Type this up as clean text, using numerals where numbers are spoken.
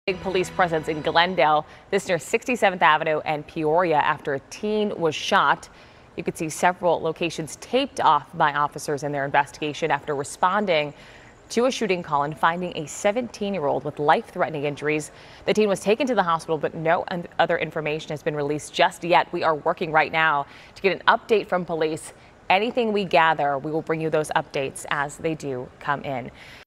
Big police presence in Glendale, this near 67th Avenue and Peoria after a teen was shot. You could see several locations taped off by officers in their investigation after responding to a shooting call and finding a 17-year-old with life-threatening injuries. The teen was taken to the hospital, but no other information has been released just yet. We are working right now to get an update from police. Anything we gather, we will bring you those updates as they do come in.